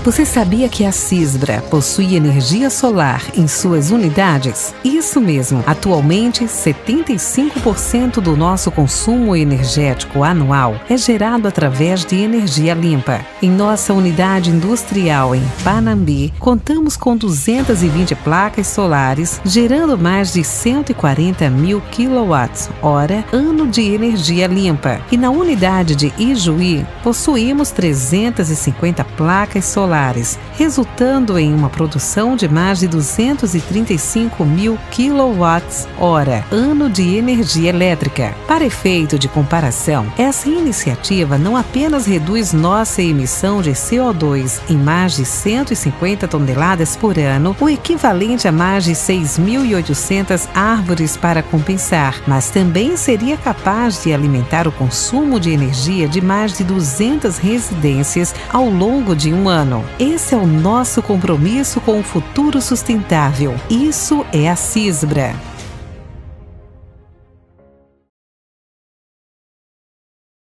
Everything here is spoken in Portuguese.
Você sabia que a Cisbra possui energia solar em suas unidades? Isso mesmo, atualmente 75% do nosso consumo energético anual é gerado através de energia limpa. Em nossa unidade industrial em Panambi, contamos com 220 placas solares, gerando mais de 140 mil kWh ano de energia limpa. E na unidade de Ijuí, possuímos 350 placas solares, resultando em uma produção de mais de 235 mil kWh ano de energia elétrica. Para efeito de comparação, essa iniciativa não apenas reduz nossa emissão de CO2 em mais de 150 toneladas por ano, o equivalente a mais de 6.800 árvores para compensar, mas também seria capaz de alimentar o consumo de energia de mais de 200 residências ao longo de um ano. Esse é o nosso compromisso com o futuro sustentável. Isso é a Cisbra.